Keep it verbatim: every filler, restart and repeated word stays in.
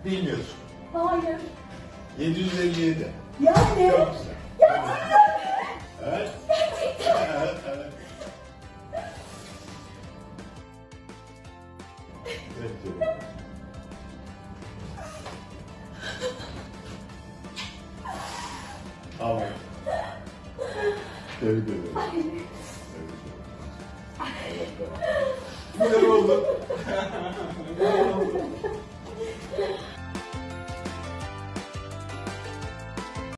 Bilmiyorsun. Hayır. yedi yüz elli yedi. Yani. Çok güzel. Gerçekten mi? Evet. Gerçekten. Evet, evet. Evet, canım. Tamam. Tebrik ederim. Tebrik ederim. Evet, evet. Ne oldu? Ne oldu?